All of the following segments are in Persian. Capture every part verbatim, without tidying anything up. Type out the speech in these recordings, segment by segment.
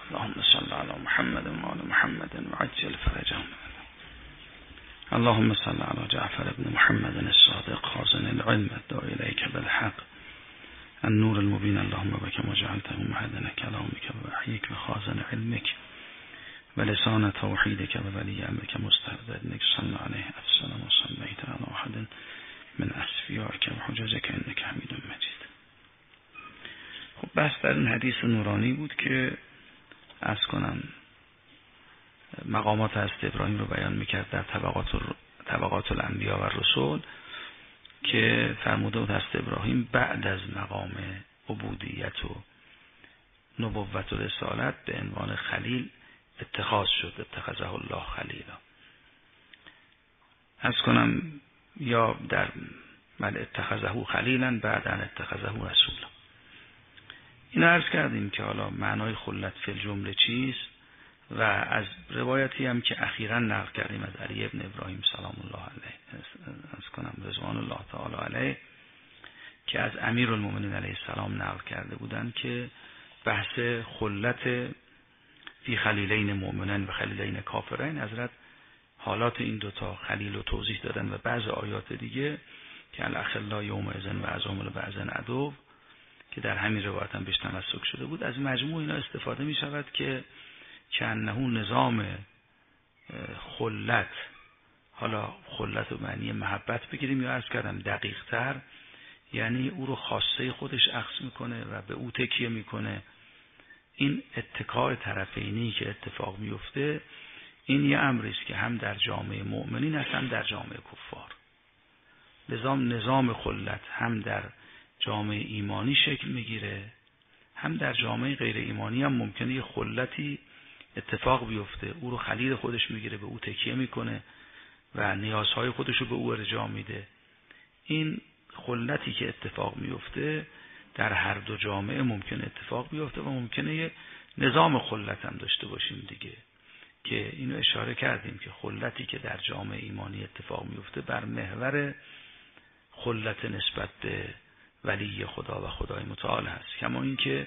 اللهم صل على محمد وعلى محمد وعجل فرجهم. اللهم صل على جعفر بن محمد الصادق خازن العلم الداعي إليك بالحق النور المبين. اللهم بك وجعلته معدن كلامك ووحيك وخازن علمك ولسان توحيدك وولي أمرك مستهدد انك صلى عليه أفسنا وصليت على أحد من أسفيارك وحججك انك حمید مجید. خب بحث در این حدیث نورانی بود که عرض کنم مقامات حضرت ابراهیم رو بیان میکرد در طبقات طبقات الانبیا و رسول، که فرموده بود حضرت ابراهیم بعد از مقام عبودیت و نبوت و رسالت به عنوان خلیل اتخاذ شد، اتخذه الله خلیلا. عرض کنم یا در بل اتخذه خلیلا بعد ان اتخذه رسولا. این عرض کردیم که حالا معنای خلت فی الجمله چیست و از روایتی هم که اخیراً نقل کردیم از علی ابن ابراهیم سلام الله علیه، عرض کنم رضوان الله تعالی علیه، که از امیرالمومنین علیه السلام نقل کرده بودند که بحث خلت فی خلیلین مؤمنین و خلیلین کافرین، حضرت حالات این دوتا خلیل رو توضیح دادن و بعض آیات دیگه که الاخلا یومئذ و عظام لبعض عدو که در همین روایت هم بهش تمسک شده بود. از مجموع اینا استفاده می شود که کانه نظام خلت، حالا خلت و معنی محبت بگیریم یا عرض کردم دقیق تر، یعنی او رو خاصه خودش اخذ میکنه و به او تکیه میکنه. این اتکاء طرفینی که اتفاق میفته این یه امری است که هم در جامعه مؤمنین است هم در جامعه کفار. نظام نظام خلت هم در جامعه ایمانی شکل میگیره، هم در جامعه غیر ایمانی هم ممکنه یه خلتی اتفاق بیفته، او رو خلیل خودش میگیره، به او تکیه میکنه و نیازهای خودش رو به او ارجاع میده. این خلتی که اتفاق میفته در هر دو جامعه ممکنه اتفاق بیفته و ممکنه یه نظام خلت هم داشته باشیم دیگه، که اینو اشاره کردیم که خلتی که در جامعه ایمانی اتفاق میفته بر محور خلت نسبت به ولی خدا و خدای متعال هست، کما اینکه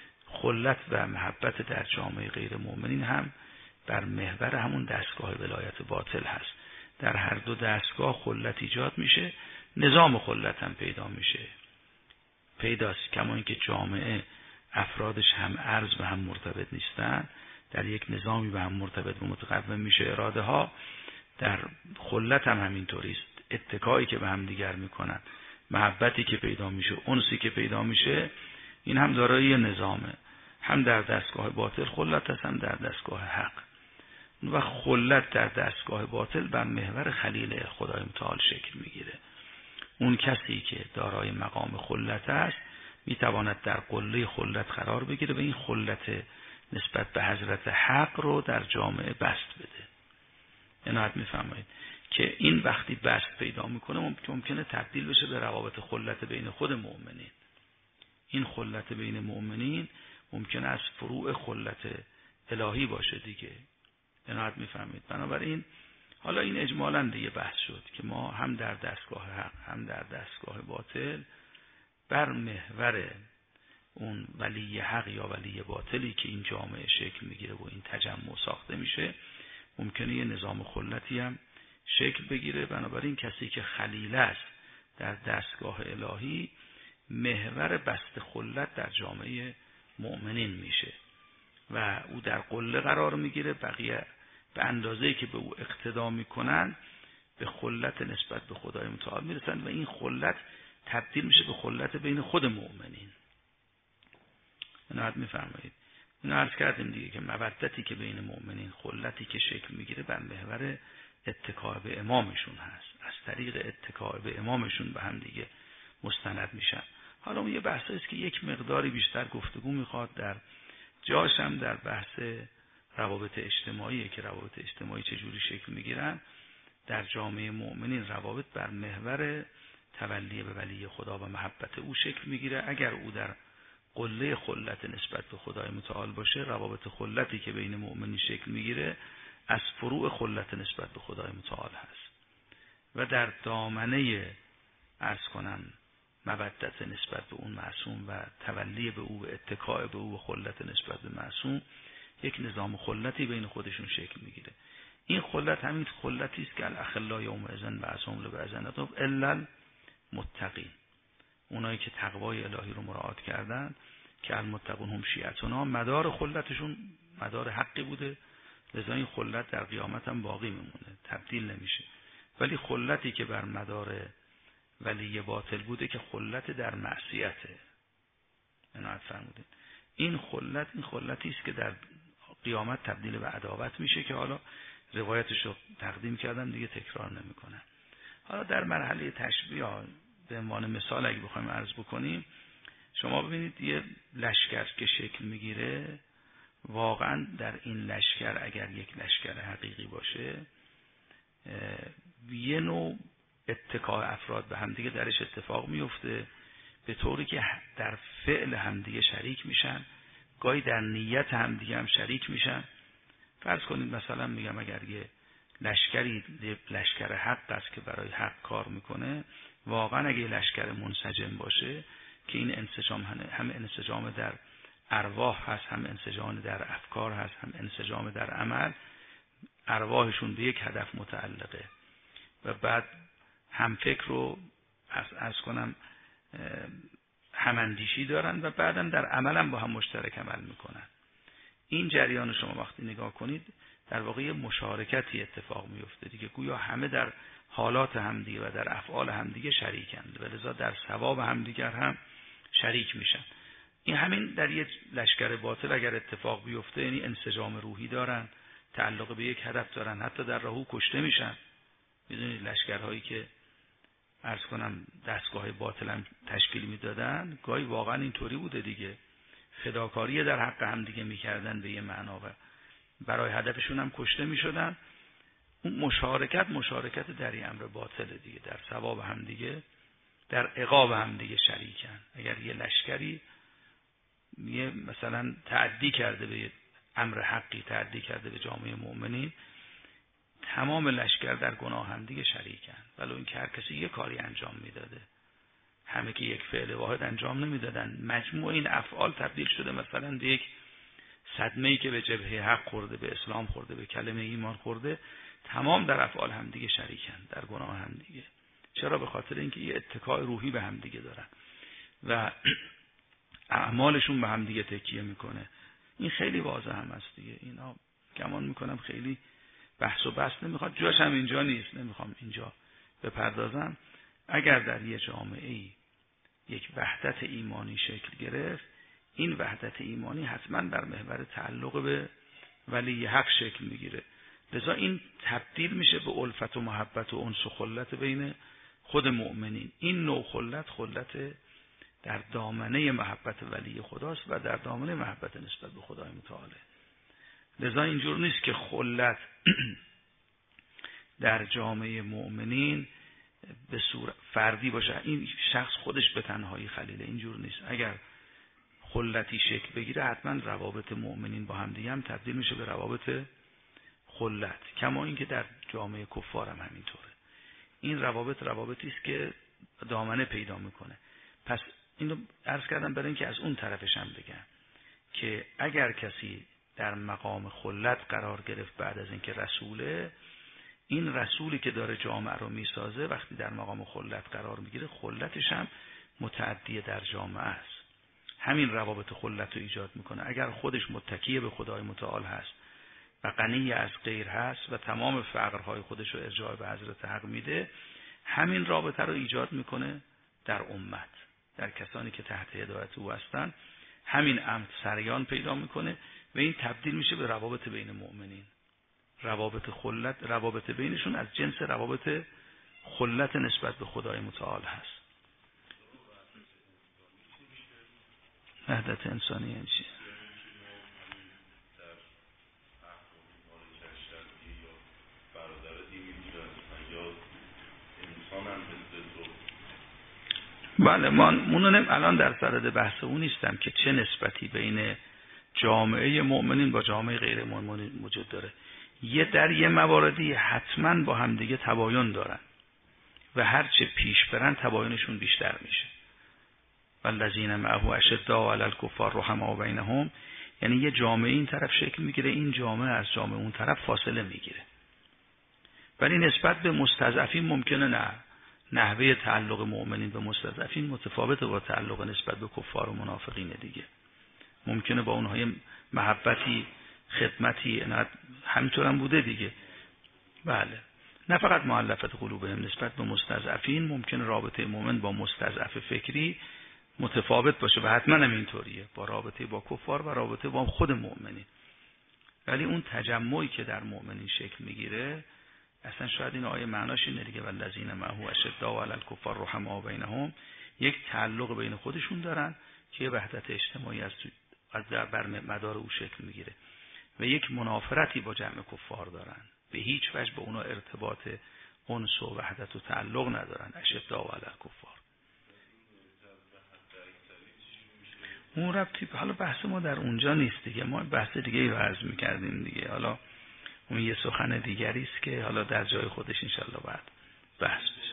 خلت و محبت در جامعه غیر مؤمنین هم بر محور همون دستگاه ولایت باطل هست. در هر دو دستگاه خلت ایجاد میشه، نظام خلت هم پیدا میشه، پیداست. کما اینکه جامعه افرادش هم عرض و هم مرتبط نیستن، در یک نظامی به هم مرتبط و متقوم میشه اراده ها. در خلت هم همینطوری است، اتکایی که به هم دیگر میکنن، محبتی که پیدا میشه، انسی که پیدا میشه، این هم دارای نظامه، هم در دستگاه باطل خلت هست هم در دستگاه حق. و خلت در دستگاه باطل بر محور خلیل خدای متعال شکل میگیره. اون کسی که دارای مقام خلت است میتواند در قله خلت قرار بگیره و این خلت نسبت به حضرت حق رو در جامعه بست بده. عنایت میفرمایید که این وقتی بست پیدا میکنه ممکنه تبدیل بشه به روابط خلت بین خود مؤمنین. این خلت بین مؤمنین ممکنه از فروع خلت الهی باشه دیگه. عنایت میفرمایید. بنابراین حالا این اجمالاً دیگه بحث شد که ما هم در دستگاه حق هم در دستگاه باطل بر محور اون ولی حق یا ولی باطلی که این جامعه شکل میگیره و این تجمع ساخته میشه ممکنه یه نظام خلتی هم شکل بگیره. بنابراین کسی که خلیل است در دستگاه الهی محور بست خلت در جامعه مؤمنین میشه و او در قله قرار میگیره. بقیه به اندازه‌ای که به او اقتدا میکنن به خلت نسبت به خدای متعال میرسن و این خلت تبدیل میشه به خلت بین خود مؤمنین. عنایت میفرمایید. اینو عرض کردیم دیگه که مودتی که بین مؤمنین، خلتی که شکل میگیره بر محور اتکاء به امامشون هست، از طریق اتکاء به امامشون به هم دیگه مستند میشن. حالا اون یه بحثی است که یک مقداری بیشتر گفتگو میخواد، در جاش هم در بحث روابط اجتماعی که روابط اجتماعی چجوری شکل میگیرن در جامعه مؤمنین. روابط بر محور تولی به ولی خدا و محبت او شکل میگیره. اگر او در قله خلت نسبت به خدای متعال باشه، روابط خلتی که بین مؤمنین شکل میگیره از فروع خلت نسبت به خدای متعال هست و در دامنه عرض کنم مودت نسبت به اون معصوم و تولی به او و اتکاء به او و خلت نسبت به معصوم یک نظام خلتی بین خودشون شکل میگیره. این خلت همین خلتی است که الاخلا یومئذ بعضهم لبعض عدو الا المتقین، اونایی که تقوای الهی رو مراعات کردن که المتقون هم شیعتنا، مدار خلتشون مدار حقی بوده، لذا این خلت در قیامت هم باقی میمونه، تبدیل نمیشه. ولی خلتی که بر مدار ولی باطل بوده که خلت در معصیته، عنایت فرمودید. این خلت این خلتی است که در قیامت تبدیل به عداوت میشه که حالا روایتش رو تقدیم کردم دیگه تکرار نمیکنم. حالا در مرحله تشبیه به عنوان مثال اگه بخوایم عرض بکنیم، شما ببینید یه لشکر که شکل میگیره، واقعا در این لشکر اگر یک لشکر حقیقی باشه، یه نوع اتکاء افراد به همدیگه درش اتفاق میفته، به طوری که در فعل همدیگه شریک میشن، گاهی در نیت همدیگه هم شریک میشن. فرض کنید مثلا میگم اگر یه لشکری لشکر حق است که برای حق کار میکنه، واقعا اگه لشکر منسجم باشه که این انسجام هم انسجام در ارواح هست، هم انسجام در افکار هست، هم انسجام در عمل، ارواحشون به یک هدف متعلقه و بعد هم فکر رو از کنم هماندیشی دارن و بعدم در عمل هم با هم مشترک عمل میکنن. این جریان شما وقتی نگاه کنید در واقع مشارکتی اتفاق میفته دیگه، گویا همه در حالات همدیگه و در افعال همدیگه شریکند و لذا در ثواب همدیگر هم شریک میشن. این همین در یک لشکر باطل اگر اتفاق بیفته، یعنی انسجام روحی دارن، تعلق به یک هدف دارن، حتی در راهو کشته میشن. میدونید لشکرهایی که عرض کنم دستگاه باطل هم تشکیل میدادن، گاهی واقعا اینطوری بوده دیگه، فداکاری در حق هم دیگه میکردن به یه معنا و برای هدفشون هم کشته میشدن. اون مشارکت مشارکت در این امر باطل دیگه، در ثواب هم دیگه، در عقاب هم دیگه شریکن. اگر یه لشکری یه مثلا تعدی کرده به امر حقی، تعدی کرده به جامعه مؤمنین، تمام لشکر در گناه هم دیگه شریکن، ولو اینکه هر کسی یه کاری انجام میداده، همه که یک فعل واحد انجام نمیدادن. مجموع این افعال تبدیل شده مثلا به یک صدمه‌ای که به جبهه حق خورده، به اسلام خورده، به کلمه ایمان خورده، تمام در افعال هم دیگه شریکن، در گناه هم دیگه. چرا؟ به خاطر اینکه یه اتکاء روحی به هم دیگه دارن و اعمالشون به هم دیگه تکیه میکنه. این خیلی واضح هم است دیگه. اینا گمان میکنم خیلی بحث و بحث نمیخواد، جاش هم اینجا نیست، نمیخوام اینجا بپردازم. اگر در یه جامعه‌ای یک وحدت ایمانی شکل گرفت، این وحدت ایمانی حتما بر محور تعلق به ولی حق شکل میگیره. لذا این تبدیل میشه به الفت و محبت و انس و خلت بین خود مؤمنین. این نوع خلت خلت در دامنه محبت ولی خداست و در دامنه محبت نسبت به خدای متعال. لذا اینجور نیست که خلت در جامعه مؤمنین به صورت فردی باشه، این شخص خودش به تنهایی خلیله. اینجور نیست. اگر خلتی شکل بگیره، حتما روابط مؤمنین با هم دیگه هم تبدیل میشه به روابط خلت، کما اینکه در جامعه کفار هم همینطوره. این روابط روابطی است که دامنه پیدا میکنه. پس اینو عرض کردم برای اینکه از اون طرفش هم بگم که اگر کسی در مقام خلت قرار گرفت بعد از اینکه رسوله، این رسولی که داره جامعه رو میسازه وقتی در مقام خلت قرار میگیره، خلتش هم متعدی در جامعه است. همین روابط خلت رو ایجاد میکنه. اگر خودش متکی به خدای متعال هست و غنی از غیر هست و تمام فقرهای خودش رو ارجاع به حضرت حق میده، همین رابطه رو ایجاد میکنه در امت، در کسانی که تحت هدایت او هستن. همین امر سریان پیدا میکنه و این تبدیل میشه به روابط بین مؤمنین. روابط خلت، روابط بینشون از جنس روابط خلت نسبت به خدای متعال هست. وحدت انسانی یعنی چی؟ بله، من الان در سرد بحث اون نیستم که چه نسبتی بین جامعه مؤمنین با جامعه غیر مؤمنین وجود داره. یه در یه مواردی حتما با همدیگه تباین دارن و هرچه پیش برن تباینشون بیشتر میشه. والذین معه اشداء علی الکفار رحماء بینهم. یعنی یه جامعه این طرف شکل میگیره، این جامعه از جامعه اون طرف فاصله میگیره. ولی نسبت به مستضعفین ممکنه نه، نحوه تعلق مؤمنین به مستضعفین متفاوته با تعلق نسبت به کفار و منافقین دیگه. ممکنه با اونها محبتی، خدمتی، همینطور هم بوده دیگه. بله، نه فقط مؤلفه قلوبهم، نسبت به مستضعفین ممکنه رابطه مؤمن با مستضعف فکری متفاوت باشه و حتما هم اینطوریه با رابطه با کفار و رابطه با خود مؤمنین. ولی اون تجمعی که در مؤمنین شکل میگیره، اصلا شاید این آیه معناش اینه دیگه، والذین معه اشداء علی الکفار رحماء بینهم، یک تعلق بین خودشون دارن که یه وحدت اجتماعی از از در بر مدار او شکل میگیره و یک منافرتی با جمع کفار دارن، به هیچ وجه با اونا ارتباط انس و وحدت و تعلق ندارن. اشداء علی الکفار اون ربطی، حالا بحث ما در اونجا نیست دیگه، ما بحث دیگه ای رو عرض می‌کردیم دیگه. حالا اون یه سخن دیگری است که حالا در جای خودش انشالله بعد بحث بشه.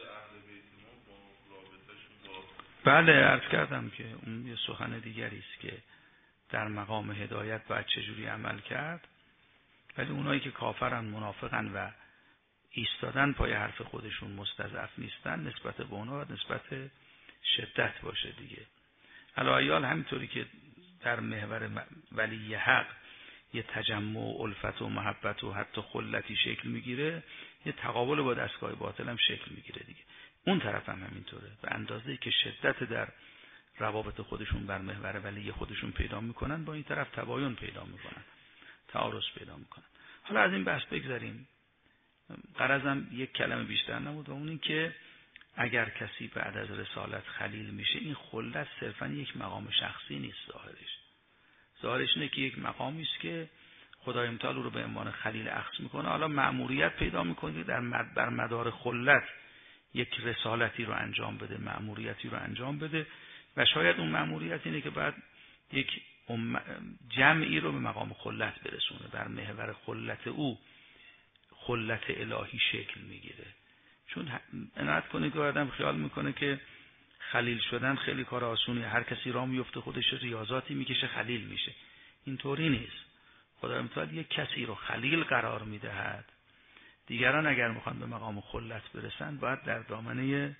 بله عرض کردم که اون یه سخن دیگری است که در مقام هدایت باید چجوری عمل کرد، ولی اونایی که کافرن، منافقن و ایستادن پای حرف خودشون، مستضعف نیستن، نسبت به اونها و نسبت شدت باشه دیگه. الایال همینطوری که در محور ولی حق یه تجمع و الفت و محبت و حتی خلتی شکل میگیره، یه تقابل با دستگاه باطل هم شکل میگیره دیگه. اون طرف هم همینطوره، به اندازه‌ای که شدت در روابط خودشون بر محور ولی خودشون پیدا میکنن، با این طرف تباین پیدا میکنن، تعارض پیدا میکنن. حالا از این بحث بگذاریم، غرضم یک کلمه بیشتر نبود و اون این که اگر کسی بعد از رسالت خلیل میشه، این خلت صرفا یک مقام شخصی نیست، ظاهرش ظاهرش اینه که یک مقامی است که خدای متعال رو به عنوان خلیل اخذ میکنه. حالا مأموریت پیدا میکنه در مد بر مدار خلت یک رسالتی رو انجام بده، مأموریتی رو انجام بده و شاید اون مأموریت اینه که بعد یک جمعی رو به مقام خلت برسونه، در محور خلت او خلت الهی شکل میگیره. چون عنایت کنید که آدم خیال میکنه که خلیل شدن خیلی کار آسونی، هر کسی راه میفته خودش ریاضاتی میکشه خلیل میشه. اینطوری نیست. خدای متعال یک کسی رو خلیل قرار میدهد، دیگران اگر میخوان به مقام خلت برسن باید در دامنه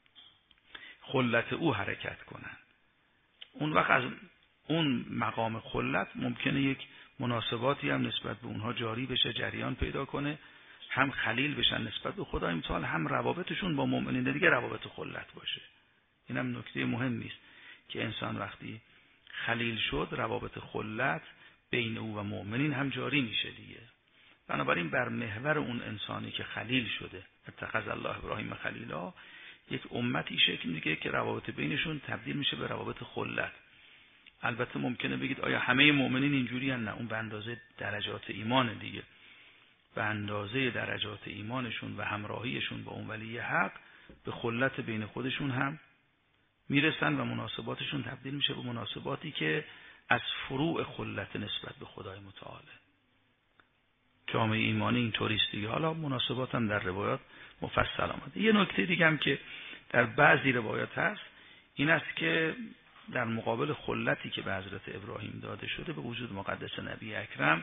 خلت او حرکت کنن. اون وقت از اون مقام خلت ممکنه یک مناسباتی هم نسبت به اونها جاری بشه، جریان پیدا کنه، هم خلیل بشن نسبت به خدای متعال، هم روابطشون با مؤمنین دیگه روابط خلت باشه. اینم نکته مهمی است که انسان وقتی خلیل شد، روابط خلت بین او و مؤمنین هم جاری میشه دیگه. بنابراین بر محور اون انسانی که خلیل شده، اتخذ الله ابراهیم خلیلا، یک امتی شکل میگیره که روابط بینشون تبدیل میشه به روابط خلت. البته ممکنه بگید آیا همه مؤمنین اینجوری هستن؟ نه، اون به اندازه درجات ایمان دیگه، به اندازه درجات ایمانشون و همراهیشون با اون ولی حق به خلت بین خودشون هم میرسن و مناسباتشون تبدیل میشه به مناسباتی که از فروع خلت نسبت به خدای متعاله. جامعه ایمانی اینطوری است دیگه. حالا مناسبات هم در روایات مفصل آمده. یه نکته دیگه هم که در بعضی روایات هست این است که در مقابل خلتی که به حضرت ابراهیم داده شده به وجود مقدس نبی اکرم،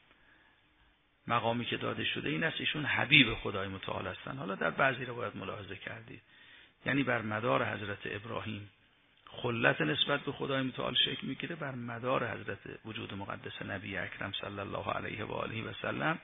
مقامی که داده شده این است ایشون حبیب خدای متعال هستند. حالا در بعضی روایات ملاحظه کردید، یعنی بر مدار حضرت ابراهیم خلت نسبت به خدای متعال شکل میگیره، بر مدار حضرت وجود مقدس نبی اکرم صلی الله علیه و آله و سلم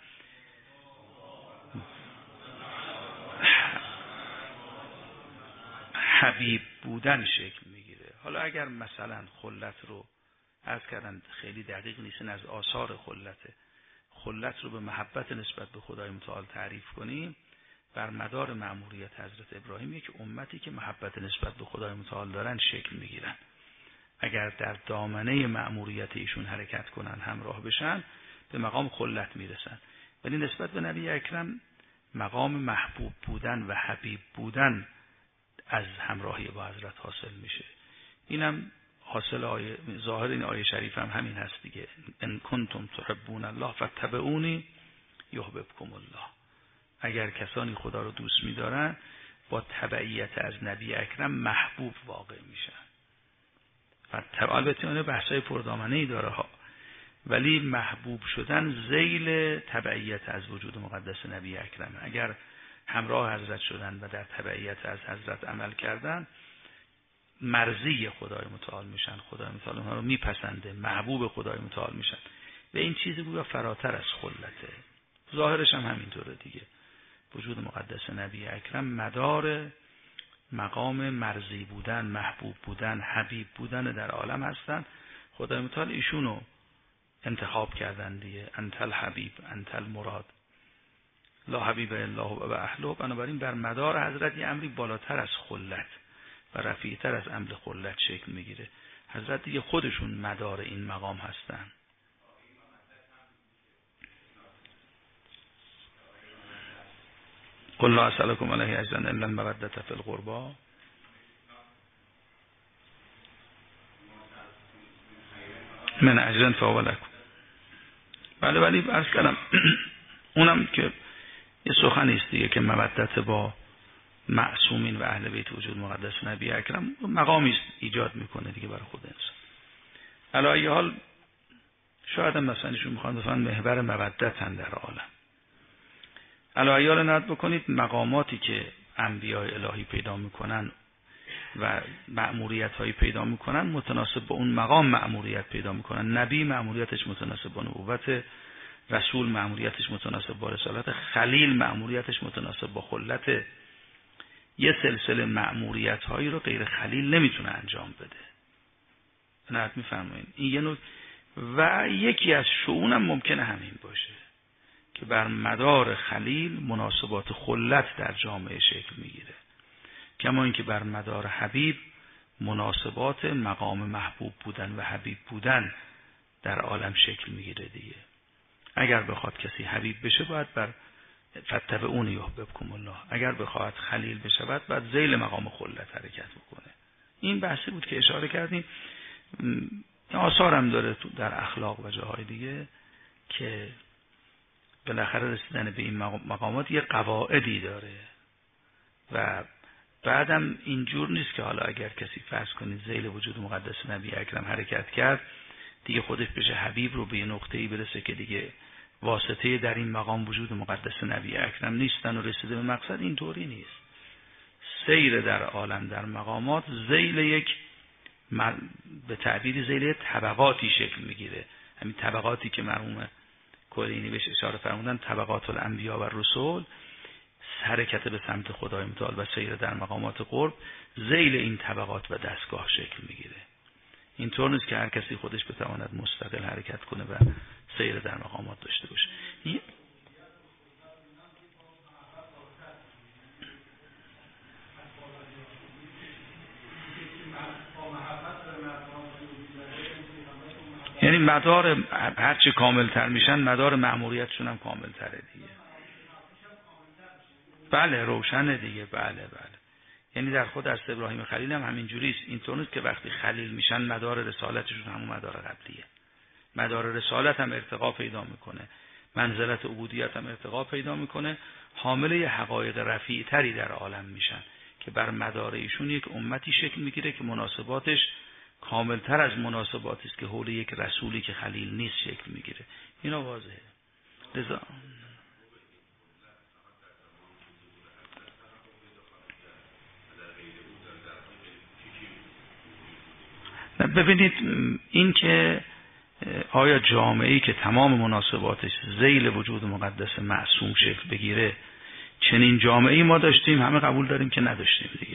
حبیب بودن شکل میگیره. حالا اگر مثلا خلت رو عرض کردن خیلی دقیق نیستن، از آثار خلته خلت رو به محبت نسبت به خدای متعال تعریف کنیم، بر مدار مأموریت حضرت ابراهیم یک امتی که محبت نسبت به خدای متعال دارن شکل میگیرن. اگر در دامنه مأموریت ایشون حرکت کنن، همراه بشن، به مقام خلت میرسن. ولی نسبت به نبی اکرم مقام محبوب بودن و حبیب بودن از همراهی با حضرت حاصل میشه. اینم حاصل آیه ظاهر این آیه شریف هم همین هست دیگه. ان کنتم تحبون الله فاتبعونی یحببکم الله. اگر کسانی خدا رو دوست می‌دارن، با تبعیت از نبی اکرم محبوب واقع میشن. و البته اون بحثای پردامنه‌ای داره ها. ولی محبوب شدن ذیل تبعیت از وجود مقدس نبی اکرم. اگر همراه حضرت شدن و در تبعیت از حضرت عمل کردن، مرضی خدای متعال میشن، خدای متعال اونها رو میپسنده، محبوب خدای متعال میشن. و این چیزی گویا فراتر از خلته. ظاهرش هم همینطوره دیگه. وجود مقدس نبی اکرم مدار مقام مرضی بودن، محبوب بودن، حبیب بودن در عالم هستن. خدای متعال ایشونو انتخاب کردن دیگه. انت الحبیب انت المراد لا حبیب الا هو و اهله. بنابراین بر مدار حضرت یه امری بالاتر از خلت و رفیعتر از امر خلت شکل میگیره. حضرت دیگه خودشون مدار این مقام هستن. قل لا اسألكم علیه اجرا الا المودة فی القربى. من اجر فهو لكم. بله ولی عرض کردم اونم که یه سخنی است دیگه که مودت با معصومین و اهل بیت وجود مقدس نبی اکرم مقامی است ایجاد میکنه دیگه برای خود انسان. علی ای حال شاید هم مثلا ایشون میخوان بفهمن محور مودتن در عالم. علی ای حال نظر بکنید مقاماتی که انبیاء الهی پیدا میکنن و مأموریت هایی پیدا میکنن متناسب با اون مقام مأموریت پیدا میکنن. نبی مأموریتش متناسب با نبوت، رسول مأموریتش متناسب با رسالت، خلیل مأموریتش متناسب با خلت. یه سلسله مأموریت هایی رو غیر خلیل نمیتونه انجام بده. نه میفرمایید این یه نوع. و یکی از شؤون هم ممکنه همین باشه که بر مدار خلیل مناسبات خلت در جامعه شکل میگیره، کما اینکه بر مدار حبیب مناسبات مقام محبوب بودن و حبیب بودن در عالم شکل میگیره دیگه. اگر بخواد کسی حبیب بشه باید بر فتبعون یحببکم الله. اگر بخواد خلیل بشه باید ذیل مقام خلت حرکت بکنه. این بحثی بود که اشاره کردیم. آثار هم داره تو در اخلاق و جاهای دیگه که بالاخره رسیدن به این مقامات یه قواعدی داره و بعدم اینجور نیست که حالا اگر کسی فرض کنید ذیل وجود مقدس نبی اکرم حرکت کرد دیگه خودش بشه حبیب رو به یه نقطه‌ای برسه که دیگه واسطه در این مقام وجود مقدس نبی اکرم نیستن و رسیده به مقصد. اینطوری نیست. سیر در عالم در مقامات ذیل یک به تعبیر ذیل طبقاتی شکل میگیره. همین طبقاتی که مرحوم کلینی بهش اشاره فرمودن، طبقات الانبیا و رسول، حرکت به سمت خدای متعال و سیر در مقامات قرب ذیل این طبقات و دستگاه شکل میگیره. اینطور نیست که هر کسی خودش بتواند مستقل حرکت کنه و سیر در مقامات داشته باشه. این یعنی مدار هرچه کامل تر میشن مدار مأموریتشون هم کامل تره دیگه. بله روشنه دیگه. بله بله. یعنی در خود از ابراهیم خلیل هم همین جوریست. اینطور نیست که وقتی خلیل میشن مدار رسالتشون همون مدار قبلیه. مدار رسالت هم ارتقا پیدا میکنه، منزلت عبودیت هم ارتقا پیدا میکنه، حامله حقایق رفیع تری در عالم میشن که بر مدار ایشون یک امتی شکل میگیره که مناسباتش کاملتر از مناسباتی است که حول یک رسولی که خلیل نیست شکل میگیره. اینا واضحه. لذا ببینید این که آیا جامعه‌ای که تمام مناسباتش ذیل وجود مقدس معصوم شکل بگیره، چنین جامعه‌ای ما داشتیم؟ همه قبول داریم که نداشتیم دیگه.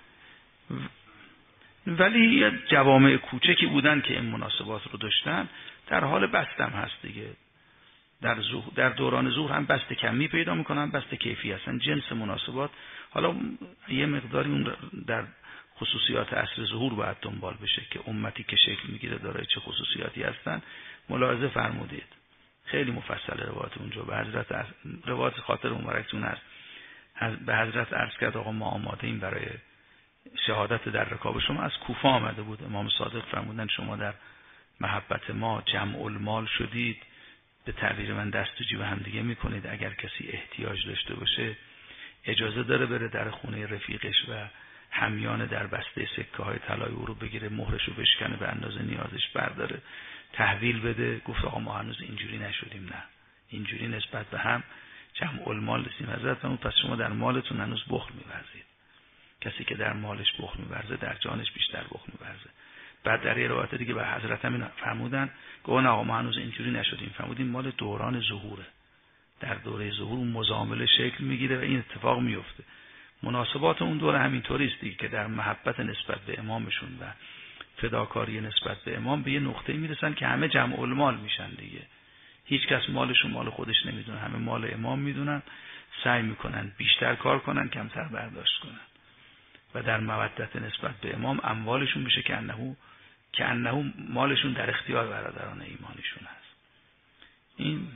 ولی جوامع کوچکی بودن که این مناسبات رو داشتن، در حال بستم هست دیگه. در زهور، در دوران ظهور هم بست کمی پیدا میکنن، بست کیفی هستن، جنس مناسبات. حالا یه مقداری اون در خصوصیات عصر ظهور باید دنبال بشه که امتی که شکل میگیره داره چه خصوصیاتی هستن. ملاحظه فرمودید خیلی مفصل روایت اونجا به حضرت روایت خاطر مبارکتون هست. به حضرت عرض کرد آقا ما آماده ایم برای شهادت در رکاب شما. از کوفه آمده بود. امام صادق فرمودن شما در محبت ما جمع المال شدید، به تعبیر من دست و جیب هم دیگه میکنید. اگر کسی احتیاج داشته باشه اجازه داره بره در خونه رفیقش و همیان در بسته سکه های طلای او رو بگیره، مهرش رو بشکنه، به اندازه نیازش برداره، تحویل بده. گفت آقا ما هنوز اینجوری نشدیم، نه اینجوری نسبت به هم جمع المال رسیم. حضرت فرمود پس شما در مالتون هنوز بخل می‌ورزید. کسی که در مالش بخل می‌ورزه در جانش بیشتر بخل می‌ورزه. بعد در یه روایت دیگه به حضرت هم فرمودن گفت آقا ما هنوز اینجوری نشدیم، فرمودیم مال دوران ظهوره. در دوره ظهور اون مزامله شکل میگیره و این اتفاق میفته. مناسبات اون دوره همینطوری است دیگه که در محبت نسبت به امامشون و فداکاری نسبت به امام به یه نقطه میرسن که همه جمع المال میشن دیگه. هیچ کس مالشون مال خودش نمیدونه، همه مال امام میدونن، سعی میکنن بیشتر کار کنن کمتر برداشت کنن و در مودت نسبت به امام اموالشون بشه که انه که انه مالشون در اختیار برادران ایمانیشون هست. این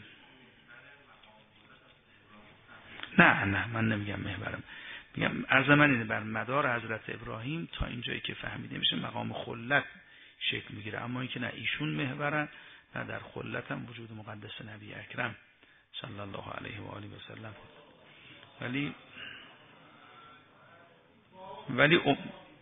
نه نه من نمیگم محورم، میگم عرض من اینه بر مدار حضرت ابراهیم تا اینجایی که فهمیده میشه مقام خلت شکل میگیره، اما اینکه نه ایشون محورن نه در خلت هم وجود مقدس نبی اکرم صلی الله علیه و آله و سلم. ولی ولی ام...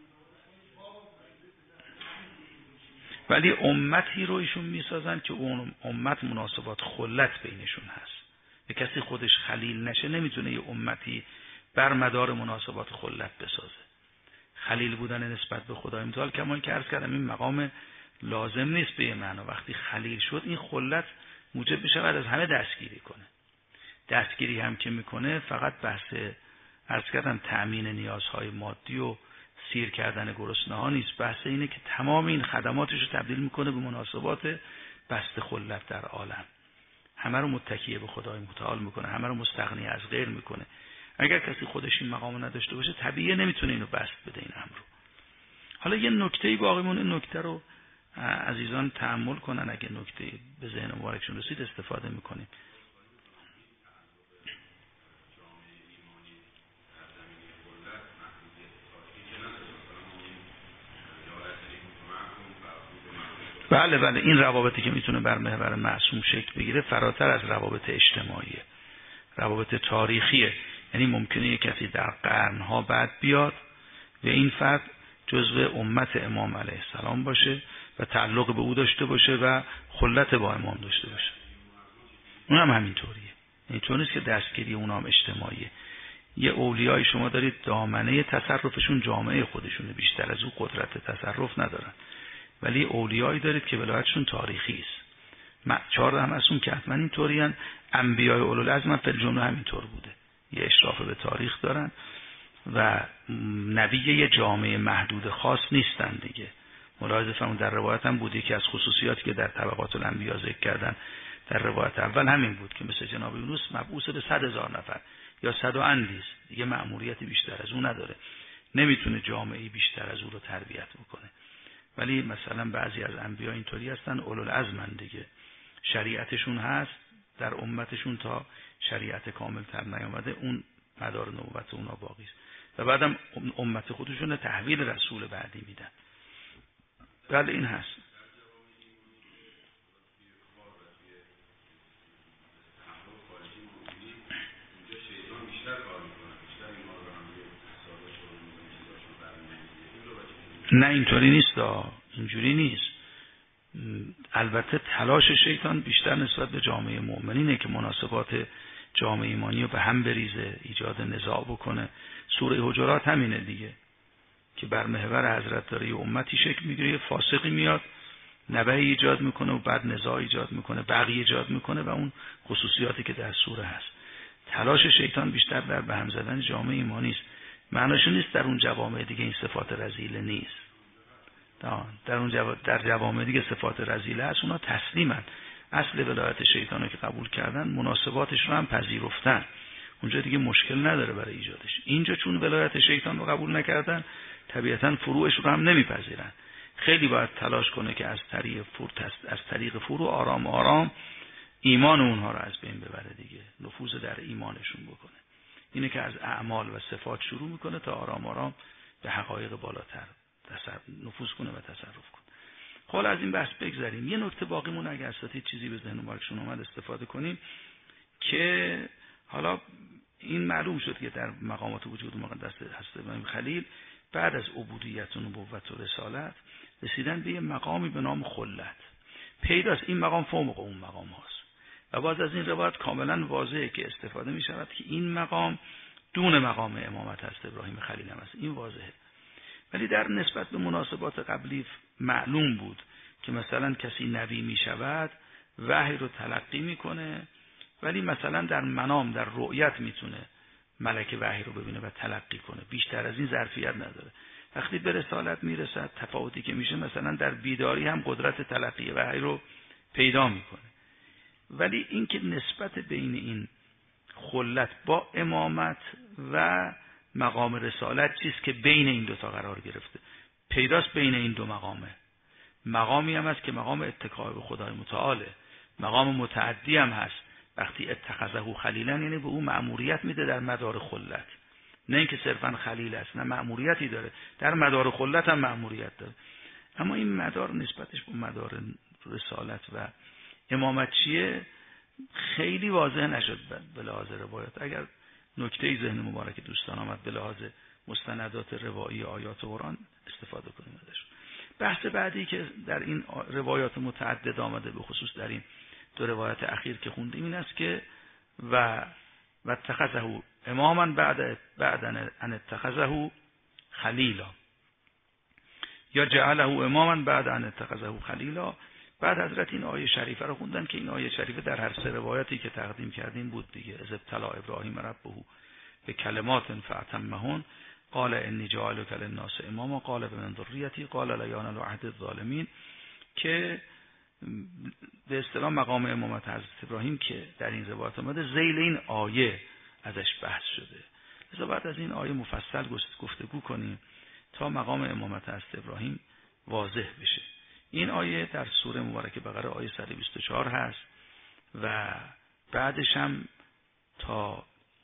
ولی امتی رو ایشون میسازن که اون امت مناسبات خلت بینشون هست. به کسی خودش خلیل نشه نمیتونه یه امتی بر مدار مناسبات خلت بسازه. خلیل بودن نسبت به خدای متعال کما که عرض کردم این مقام لازم نیست به معنا. وقتی خلیل شد این خلت موجب بشه بعد از همه دستگیری کنه. دستگیری هم که میکنه فقط بحث عرض کردم تأمین نیازهای مادی و سیر کردن گرسنه ها نیست. بحث اینه که تمام این خدماتش رو تبدیل میکنه به مناسبات بسط خلت در عالم. همه رو متکیه به خدای متعال میکنه، همه رو مستغنی از غیر میکنه. اگر کسی خودش این مقام نداشته باشه طبیعیه نمیتونه اینو بسط بده این امر رو. حالا یه نکته‌ای باقی مونه، این نکته رو عزیزان تأمل کنن، اگه نکته به ذهن مبارکشون رسید استفاده میکنیم. بله بله این روابطی که میتونه بر محور معصوم شکل بگیره فراتر از روابط اجتماعیه، روابط تاریخیه. یعنی ممکنه یک کسی در قرنها بعد بیاد و این فرد جزو امت امام علیه السلام باشه و تعلق به او داشته باشه و خلت با امام داشته باشه. اون هم همینطوریه. اینطور نیست که دستگیری اون هم اجتماعیه. یه اولیای شما دارید دامنه تصرفشون جامعه خودشونه، بیشتر از او قدرت تصرف ندارن، ولی اولیایی دارید که ولایتشون تاریخی است. چهار هم ازشون که حتما اینطوری ان. انبیای اولوالعزم فی الجمله همینطور بوده، یه اشراف به تاریخ دارن و نبی یه جامعه محدود خاص نیستن دیگه. ملاحظه فرمون در روایت هم بودی که از خصوصیاتی که در طبقات الانبیا ذکر کردن در روایت اول همین بود که مثل جناب یونس مبعوث به صد هزار نفر یا صد و اندیز، دیگه مأموریتی بیشتر از اون نداره، نمیتونه جامعه بیشتر از اون رو تربیت بکنه. ولی مثلا بعضی از انبیا اینطوری هستن اولوالعزم دیگه، شریعتشون هست در امتشون تا شریعت کامل تر نیامده، اون مدار نبوت اونا باقی است و بعدم امت خودشون تحویل رسول بعدی میدن. بله این هست. نه اینطوری نیست، اینجوری نیست. البته تلاش شیطان بیشتر نسبت به جامعه مؤمنینه که مناسبات جامعه ایمانی رو به هم بریزه، ایجاد نزاع بکنه. سوره حجرات همینه دیگه که بر محور حضرت داره یه امتی شکل میگیره، یه فاسقی میاد نبه ایجاد میکنه و بعد نزاع ایجاد میکنه، بقیه ایجاد میکنه و اون خصوصیاتی که در سوره هست. تلاش شیطان بیشتر در به هم زدن جامعه ایمانی است. معناش نیست در اون جوامع دیگه این صفات رذیله نیست. در اون جو... در جوامع دیگه صفات رذیله هست، اونا تسلیمن. اصل ولایت شیطان رو که قبول کردن مناسباتش رو هم پذیرفتن، اونجا دیگه مشکل نداره برای ایجادش. اینجا چون ولایت شیطان رو قبول نکردن طبیعتاً فروعش رو هم نمیپذیرن. خیلی باید تلاش کنه که از طریق فروع از طریق فروع آرام آرام ایمان اونها رو از بین ببره دیگه، نفوذ در ایمانشون بکنه. اینه که از اعمال و صفات شروع میکنه تا آرام آرام به حقایق بالاتر نفوذ کنه و تصرف کنه. حالا از این بحث بگذاریم. یه نکته باقی مون اگه اساتید چیزی به ذهن مارکشون اومد استفاده کنیم که حالا این معلوم شد که در مقامات وجود مقدس حضرت ابراهیم خلیل بعد از عبودیت و نبوت و رسالت رسیدن به یه مقامی به نام خلت پیداست این مقام فوق اون مقام هاست و باز از این روایت کاملا واضحه که استفاده می شود که این مقام دون مقام امامت هست ابراهیم خلیل هم است. این واضحه. ولی در نسبت به مناسبات قبلی معلوم بود که مثلا کسی نبی می شود وحی رو تلقی میکنه، ولی مثلا در منام در رؤیت میتونه ملک وحی رو ببینه و تلقی کنه، بیشتر از این ظرفیت نداره. وقتی به رسالت میرسد تفاوتی که میشه مثلا در بیداری هم قدرت تلقی وحی رو پیدا میکنه. ولی اینکه نسبت بین این خلت با امامت و مقام رسالت چیست که بین این دوتا قرار گرفته، پیداست بین این دو مقامه. مقامی هم هست که مقام اتکای به خدای متعاله، مقام متعدی هم هست. وقتی اتخذه خلیلا یعنی به او مأموریت میده در مدار خلت، نه اینکه صرفا خلیل است، نه مأموریتی داره در مدار خلت هم مأموریت داره. اما این مدار نسبتش به مدار رسالت و امامت چیه خیلی واضح نشد به لحاظ روایات. اگر نکته ذهن مبارک دوستان آمد به لحاظ مستندات روایی آیات قرآن استفاده کنیم ازش. بحث بعدی که در این روایات متعدد آمده به خصوص در این دو روایت اخیر که خوندیم این است که و و اتخذه اماما بعد بعد ان اتخذه خلیلا یا جعله اماما بعد ان اتخذه خلیلا. بعد حضرت این آیه شریفه رو خوندن که این آیه شریفه در هر سه روایتی که تقدیم کردیم بود دیگه. از ابتلا ابراهیم ربه به کلمات فاتمهن قال انی جاعلک للناس اماما قال بمن ذریتی قال لا ینال عهد الظالمین، که به اصطلاح مقام امامت حضرت ابراهیم که در این روایت اومده ذیل این آیه ازش بحث شده. لذا بعد از این آیه مفصل گفتگو کنیم تا مقام امامت حضرت ابراهیم واضح بشه. این آیه در سوره مبارکه بقره آیه صد و بیست و چهار هست و بعدش هم تا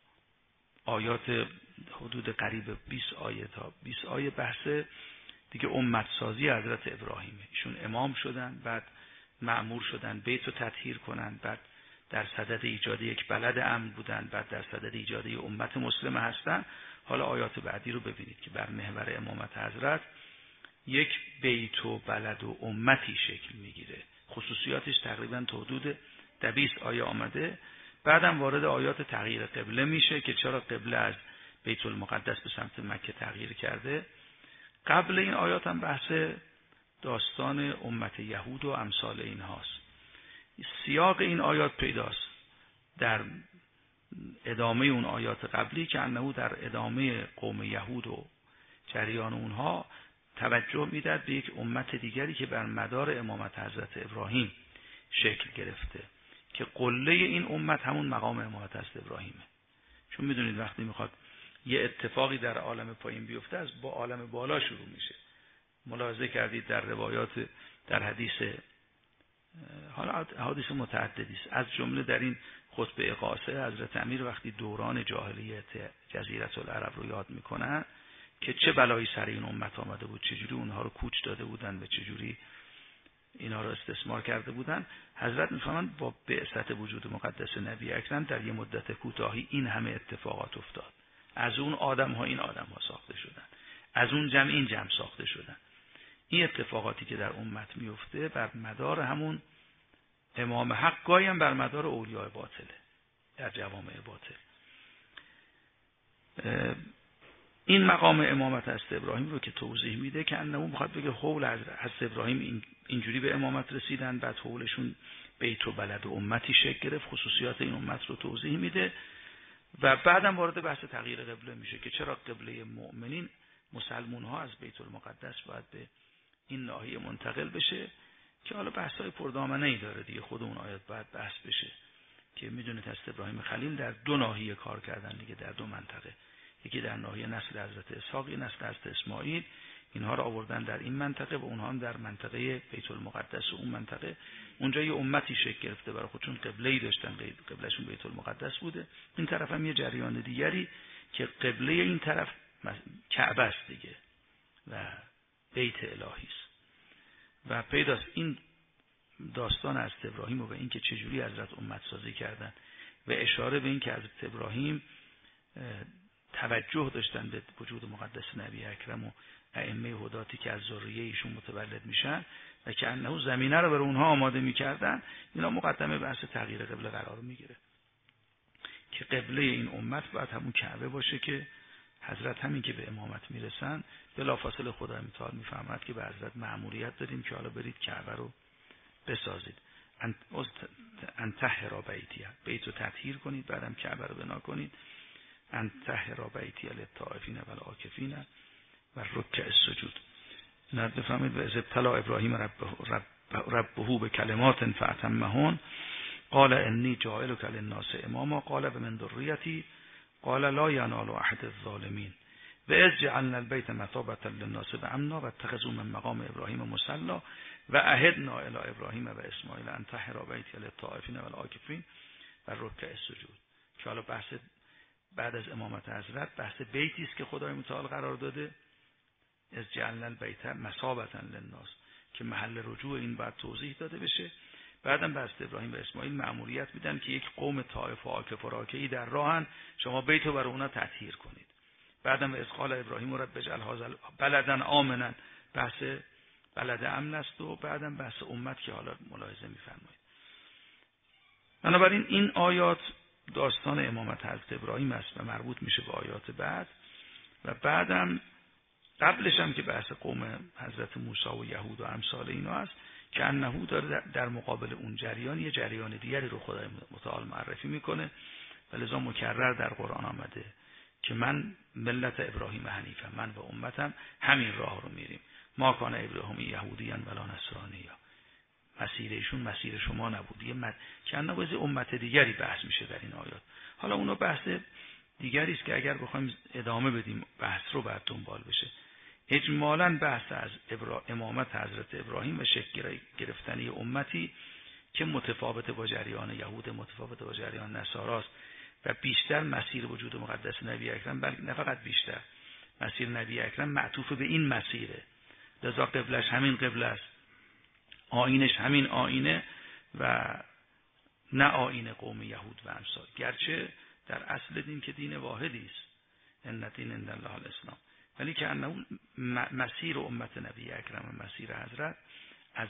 آیات حدود قریب بیست آیه تا بیست آیه بحث دیگه امت سازی حضرت ابراهیمه. ایشون امام شدن، بعد مأمور شدن بیت رو تطهیر کنن، بعد در صدد ایجاد یک بلد امن بودن، بعد در صدد ایجاد یک امت مسلمه هستن. حالا آیات بعدی رو ببینید که بر محور امامت حضرت یک بیت و بلد و امتی شکل میگیره. خصوصیاتش تقریبا تا حدود دویست آیه آمده. بعدم وارد آیات تغییر قبله میشه که چرا قبله از بیت المقدس به سمت مکه تغییر کرده. قبل این آیات هم بحث داستان امت یهود و امثال این هاست. سیاق این آیات پیداست در ادامه اون آیات قبلی که انه در ادامه قوم یهود و جریان اونها توجه میداد به یک امت دیگری که بر مدار امامت حضرت ابراهیم شکل گرفته که قله این امت همون مقام امامت حضرت ابراهیمه. چون میدونید وقتی میخواد یه اتفاقی در عالم پایین بیفته از با عالم بالا شروع میشه. ملاحظه کردید در روایات در حدیث حالا حدیث متعددی است، از جمله در این خطبه قاصه حضرت امیر وقتی دوران جاهلیت جزیره العرب رو یاد میکنن که چه بلایی سر این امت آمده بود، چجوری اونها رو کوچ داده بودن و چجوری اینا رو استثمار کرده بودن، حضرت میفهمند با بعثت وجود مقدس نبی اکرم در یه مدت کوتاهی این همه اتفاقات افتاد. از اون آدم ها این آدم ها ساخته شدن، از اون جمع این جمع ساخته شدن. این اتفاقاتی که در امت میفته بر مدار همون امام حق، گاهی هم بر مدار اولیاء باطله در جوامع باطل. این مقام امامت حضرت ابراهیم رو که توضیح میده که انه میخواد بگه حول حضرت ابراهیم اینجوری به امامت رسیدن، بعد حولشون بیت و بلد و امتی شکل گرفت، خصوصیات این امت رو توضیح میده و بعدم وارد بحث تغییر قبله میشه که چرا قبله مؤمنین مسلمون ها از بیت المقدس باید به این ناحیه منتقل بشه که حالا بحث‌های پردامنه ای داره دیگه. خود اون آیات باید بحث بشه که میدونید حضرت ابراهیم خلیل در دو ناحیه کار کردن دیگه، در دو منطقه، یکی در ناحیه نسل حضرت اسحاق، نسل حضرت اسماعیل، اینها رو آوردن در این منطقه و اونها هم در منطقه بیت المقدس و اون منطقه اونجا یه امتی شکل گرفته برای خودشون، قبله‌ای داشتن، قبلهشون بیت المقدس بوده. این طرف هم یه جریان دیگری که قبله این طرف کعبه است دیگه و بیت الهی است. و پیداست این داستان از ابراهیم و به این که چجوری حضرت امت سازی کردن و اشاره به این که حضرت ابراهیم توجه داشتن به وجود مقدس نبی اکرم و ائمه هداتی که از ذریه ایشون متولد میشن و که انه زمینه رو برای اونها آماده میکردن، اینا مقدمه بحث تغییر قبله قرار میگیره که قبله این امت باید همون کعبه باشه که حضرت همین که به امامت میرسن بلافاصله خدای متعال میفهمد که به حضرت مأموریت دادیم که حالا برید کعبه رو بسازید، انطهر بیتیه، بیت رو تطهیر کنید، بعدم کعبه رو بنا کنید، انطهر بیتیه للطائفین و العاکفین و رکع السجود. نه بفهمید و از ابتلا ابراهیم ربه, رب ربه به کلمات فاتمهن قال انی جاعلک للناس اماما قال و من ذریتی قال لا ینال احد الظالمین و اذ جعلنا البیت مثابة للناس و امنا و اتخذوا من مقام ابراهیم مصلی و عهدنا الی ابراهیم و اسماعیل ان طهرا بیتی للطائفین و العاکفین و رکع السجود. که حالا بحث بعد از امامت حضرت بحث بیتی است که خدای متعال قرار داده، از جعلنا البیت مثابة للناس، که محل رجوع این باید توضیح داده بشه. بعدم به حضرت ابراهیم و اسماعیل مأموریت میدن که یک قوم طائف و عاکف و راکعی در راهن، شما بیت رو برای اونا تطهیر کنید. بعدم از قال ابراهیم رب اجعل هذا بلدا آمنا، بحث بلد امن است و بعدم بحث امت که حالا ملاحظه می‌فرمایید. بنابراین این آیات داستان امامت حضرت ابراهیم است و مربوط میشه به آیات بعد و بعدم قبلش هم که بحث قوم حضرت موسی و یهود و امثال اینا است که انهو داره در مقابل اون جریان یه جریان دیگری رو خدای متعال معرفی میکنه و لذا مکرر در قرآن آمده که من ملت ابراهیم حنیفم، من و امتم همین راه رو میریم، ما کان ابراهیم یهودیان ولا نصرانیا، مسیر ایشون مسیر شما نبود، یه مد... که انه باز امت دیگری بحث میشه در این آیات. حالا اونو بحث دیگری است که اگر بخوایم ادامه بدیم بحث رو بعد دنبال بشه. اجمالاً بحث از ابرا... امامت حضرت ابراهیم و شکل گرفتنی امتی که متفاوت با جریان یهود، متفاوت با جریان نصاراست و بیشتر مسیر وجود مقدس نبی اکرم، بلکه نه فقط بیشتر، مسیر نبی اکرم معطوف به این مسیره، لذا قبلش همین قبله است، آیینش همین آیینه و نه آیین قوم یهود و امثال، گرچه در اصل دین که دین واحدی است، ان دین عند الله الاسلام، ولی که انه مسیر امت نبی اکرم و مسیر حضرت از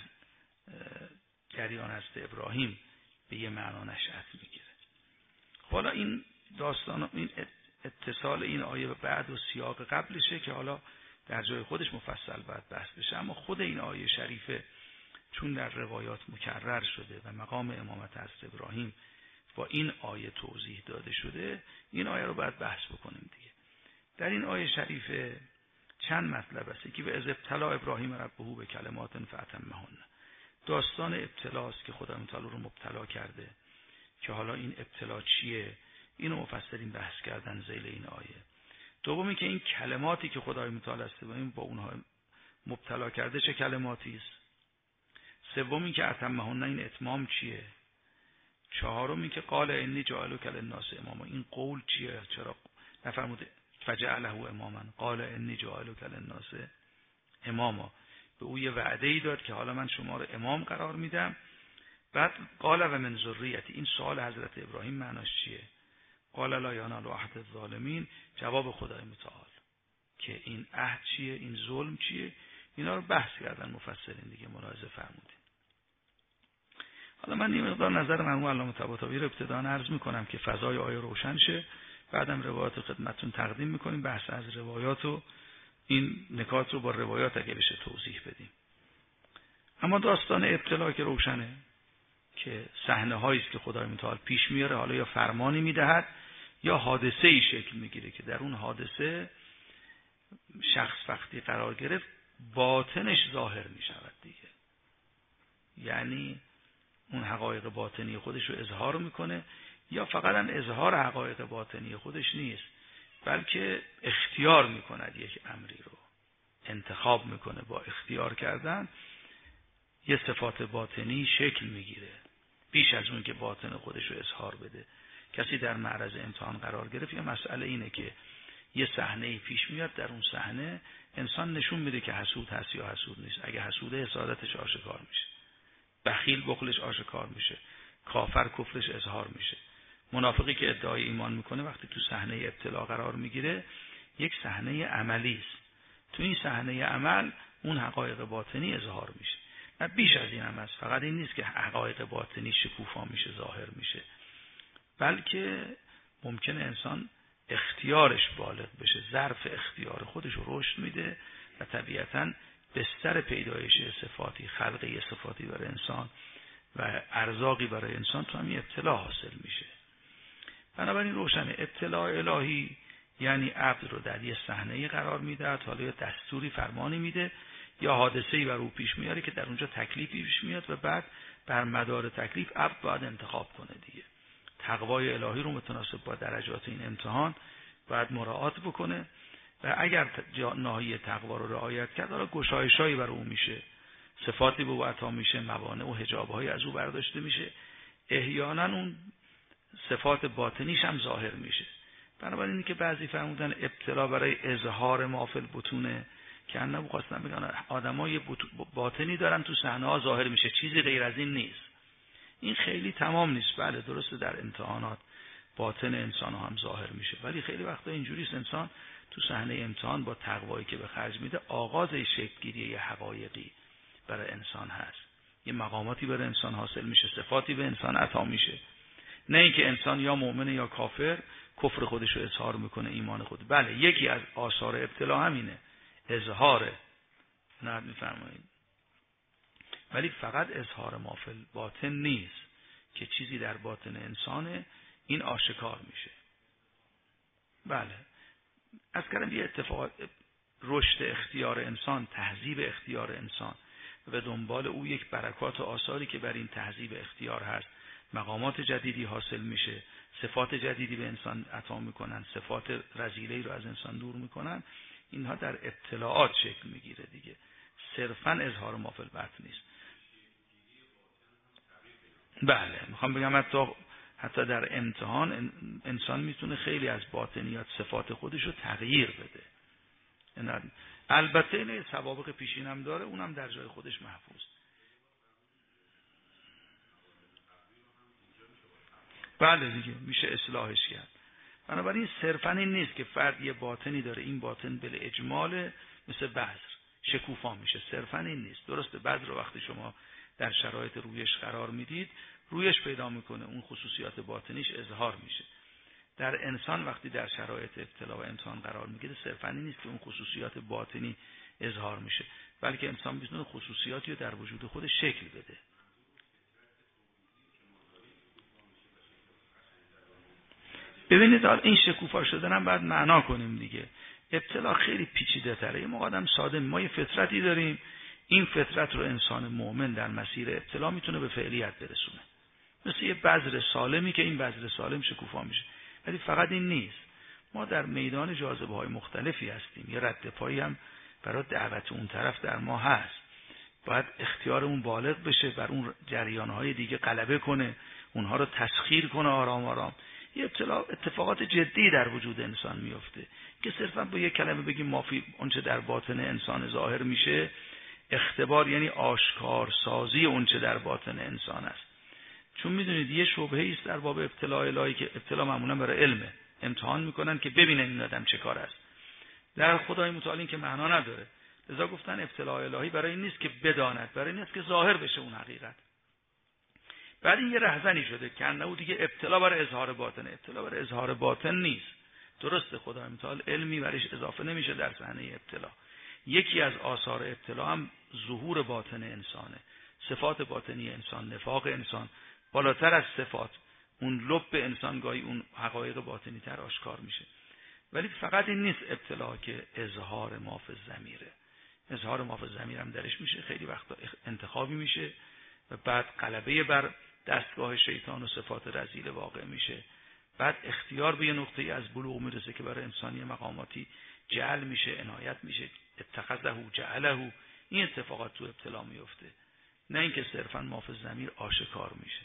جریان حضرت ابراهیم به یه معنا نشأت میگیره. حالا این داستان، این اتصال این آیه بعد و سیاق قبلشه که حالا در جای خودش مفصل باید بحث بشه، اما خود این آیه شریفه چون در روایات مکرر شده و مقام امامت حضرت ابراهیم با این آیه توضیح داده شده، این آیه رو باید بحث بکنیم دیگه. در این آیه شریفه چند مطلب است که به از ابتلا ابراهیم ربه به کلمات فاتمهن، داستان ابتلاست که خدا متعال رو مبتلا کرده، که حالا این ابتلا چیه اینو مفسرین بحث کردن ذیل این آیه. دومی که این کلماتی که خدای متعال است با اونها مبتلا کرده چه کلماتی است. سومی که اتمهن این اتمام چیه. چهارمی که قال انی جاعلک للناس اماما، این قول چیه، چرا نفرمود فجعله اماما، قال انی جاعلک للناس اماما، به او یه وعده ای داد که حالا من شما رو امام قرار میدم. بعد قال و من ذریتی، این سوال حضرت ابراهیم معناش چیه. قال لا ینال احد الظالمین، جواب خدای متعال که این عهد چیه، این ظلم چیه، اینا رو بحث کردن مفسرین دیگه، ملاحظه فرمودین. حالا من یه مقدار نظر مرحوم علامه طباطبایی رو ابتدا عرض میکنم که فضای آیه روشن شه، بعدم روایات خدمتتون تقدیم میکنیم، بحث از روایات و این نکات رو با روایات اگه بشه توضیح بدیم. اما داستان ابتلا که روشنه که صحنه هایی است که خدای متعال پیش میاره، حالا یا فرمانی میدهد یا حادثه ای شکل میگیره که در اون حادثه شخص وقتی قرار گرفت باطنش ظاهر میشود دیگه، یعنی اون حقایق باطنی خودش رو اظهار میکنه، یا فقط هم اظهار حقایق باطنی خودش نیست بلکه اختیار میکند، یک امری رو انتخاب میکنه، با اختیار کردن یه صفات باطنی شکل میگیره بیش از اون که باطن خودش رو اظهار بده. کسی در معرض امتحان قرار گرفت، یه مسئله اینه که یه صحنه پیش میاد، در اون صحنه انسان نشون میده که حسود هست یا حسود نیست. اگه حسوده حسادتش آشکار میشه، بخیل بخلش آشکار میشه، کافر کفرش اظهار میشه، منافقی که ادعای ایمان میکنه وقتی تو صحنه ابتلا قرار میگیره یک صحنه عملی است. تو این صحنه عمل اون حقایق باطنی اظهار میشه. و بیش از این هم است. فقط این نیست که حقایق باطنی شکوفا میشه، ظاهر میشه، بلکه ممکنه انسان اختیارش بالغ بشه، ظرف اختیار خودش رو رشد میده و طبیعتاً بستر پیدایش صفاتی، خلقه صفاتی برای انسان و ارزاقی برای انسان تو همین ابتلا حاصل میشه. بنابراین روشنه ابتلاء الهی یعنی عبد رو در یه صحنه‌ای قرار میده، حالا یا دستوری فرمانی میده یا حادثه‌ای بر او پیش میاره که در اونجا تکلیفی پیش میاد و بعد بر مدار تکلیف عبد باید انتخاب کنه دیگه. تقوای الهی رو متناسب با درجات این امتحان باید مراعات بکنه و اگر ناحیه تقوا رو رعایت کرد حالا گشایشایی بر او میشه، صفاتی به او عطا میشه، موانع و حجاب‌های از او برداشته میشه، احیانا اون صفات باطنیش هم ظاهر میشه. بنابراین اینی که بعضی فرمودن ابتلا برای اظهار ما فی البطونه که انه خواستن بگن آدم‌ها یه باطنی دارن تو صحنه‌ها ظاهر میشه، چیزی غیر از این نیست. این خیلی تمام نیست. بله درسته در امتحانات باطن انسان هم ظاهر میشه، ولی خیلی وقتا اینجوریست انسان تو صحنه امتحان با تقوایی که به خرج میده آغاز شکل‌گیری یه حقایقی برای انسان هست، یه مقاماتی برای انسان حاصل میشه، صفاتی به انسان عطا میشه. نه اینکه انسان یا مؤمن یا کافر کفر خودش رو اظهار میکنه، ایمان خود. بله یکی از آثار ابتلا همینه، اظهاره، نه میفرمایید، ولی فقط اظهار ما فی الباطن نیست که چیزی در باطن انسانه این آشکار میشه. بله از کردم یه اتفاق رشد اختیار انسان، تهذیب اختیار انسان و به دنبال او یک برکات و آثاری که بر این تهذیب اختیار هست، مقامات جدیدی حاصل میشه، صفات جدیدی به انسان عطا میکنن، صفات رذیله‌ای رو از انسان دور میکنن. اینها در ابتلاعات شکل میگیره دیگه، صرفاً اظهار ما فی الباطن نیست. بله میخوام بگم حتی حتی در امتحان انسان میتونه خیلی از باطنیات صفات خودش رو تغییر بده. البته این سوابق پیشین هم داره، اونم در جای خودش محفوظ. بله دیگه میشه اصلاحش کرد. بنابراین صرفاً این نیست که فرد یه باطنی داره، این باطن بل اجمال مثل بذر شکوفا میشه، صرفاً این نیست. درسته بذر رو وقتی شما در شرایط رویش قرار میدید رویش پیدا میکنه، اون خصوصیات باطنیش اظهار میشه. در انسان وقتی در شرایط ابتلا و امتحان قرار میگیره صرفاً این نیست که اون خصوصیات باطنی اظهار میشه، بلکه انسان میتونه خصوصیاتی رو در وجود خودش شکل بده. ببینید حالا این شکوفا شدن هم باید معنا کنیم دیگه. ابتلا خیلی پیچیده تره. یه موقع آدم ساده، ما یه فطرتی داریم، این فطرت رو انسان مؤمن در مسیر ابتلا میتونه به فعلیت برسونه، مثل یه بذر سالمی که این بذر سالم شکوفا میشه. ولی فقط این نیست، ما در میدان جاذبه های مختلفی هستیم، یه رد پایی هم برای دعوت اون طرف در ما هست. باید اختیارمون بالغ بشه، بر اون جریان‌های دیگه غلبه کنه، اونها رو تسخیر کنه آرام آرام. یه ابتلا اتفاقات جدی در وجود انسان میفته که صرفا با یک کلمه بگیم مافی اونچه در باطن انسان ظاهر میشه، اختبار یعنی آشکار سازی اونچه در باطن انسان است. چون میدونید یه شبهه است در باب ابتلاء الهی که ابتلا معمولا برای علمه، امتحان میکنن که ببینن این آدم چه کار است. در خدای متعال این که معنا نداره، لذا گفتن ابتلاء الهی برای این نیست که بداند، برای این است که ظاهر بشه اون حقیقت. بعد این یه رهزنی شده که انه دیگه ابتلا برای اظهار باطنه، ابتلا برای اظهار باطن نیست. درسته خدای متعال علمی برایش اضافه نمیشه در صحنه ابتلا. یکی از آثار ابتلا هم ظهور باطن انسانه، صفات باطنی انسان، نفاق انسان، بالاتر از صفات اون لب انسان گاهی اون حقایق باطنی تر آشکار میشه. ولی فقط این نیست ابتلا که اظهار ما فی الضمیره، اظهار ما فی الضمیر هم درش میشه، خیلی وقتا انتخابی میشه و بعد غلبه بر دستگاه شیطان و صفات رذیل واقع میشه. بعد اختیار به یه نقطه‌ای از بلوغ میرسه که برای انسانی مقاماتی جعل میشه، عنایت میشه، اتخذه جعله. این اتفاقات تو ابتلا میفته، نه اینکه صرفا ما فی الضمیر آشکار میشه.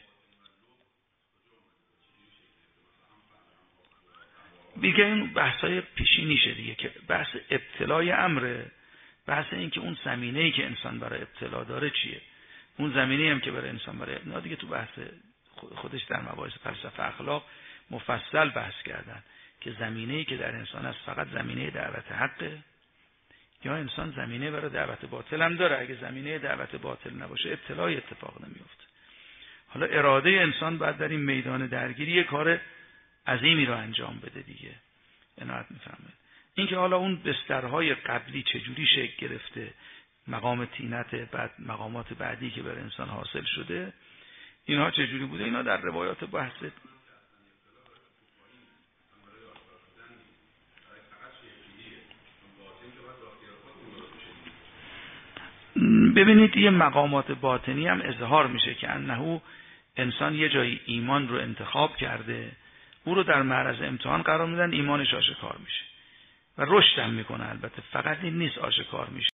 دیگه این بحثای پیشینیشه دیگه که بحث ابتلای امره، بحث این که اون زمینه‌ای که انسان برای ابتلا داره چیه، اون زمینه‌ای هم که برای انسان برای نه دیگه تو بحث خودش در مباحث فلسفه اخلاق مفصل بحث کردن که زمینه‌ای که در انسان است فقط زمینه دعوت حقه یا انسان زمینه برای دعوت باطل هم داره. اگه زمینه دعوت باطل نباشه ابتلای اتفاق نمیفته. حالا اراده انسان باید در این میدان درگیری یک کار عظیمی رو انجام بده دیگه. عنایت می‌فرمایید. اینکه حالا اون بسترهای قبلی چجوری شکل گرفته، مقام طینت، بعد مقامات بعدی که بر انسان حاصل شده، اینها چجوری بوده، اینا در روایات بحث. ببینید یه مقامات باطنی هم اظهار میشه که انه انسان یه جایی ایمان رو انتخاب کرده، او رو در معرض امتحان قرار میدن، ایمانش آشکار میشه و رشد هم میکنه. البته فقط این نیست آشکار میشه،